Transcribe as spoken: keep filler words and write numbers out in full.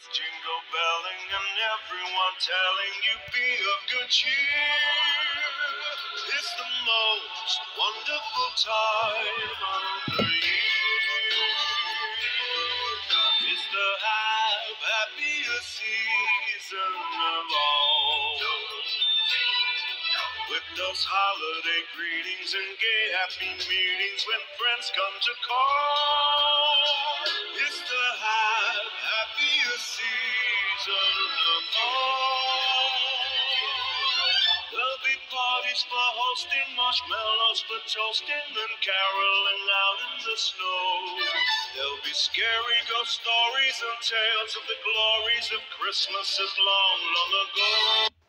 Jingle belling and everyone telling you be of good cheer. It's the most wonderful time of the year. It's the hap- happiest season of all. With those holiday greetings and gay happy meetings when friends come to call. It's the hap- happiest season of all. There'll be parties for hosting, marshmallows for toasting, and caroling out in the snow. There'll be scary ghost stories and tales of the glories of Christmases long, long ago.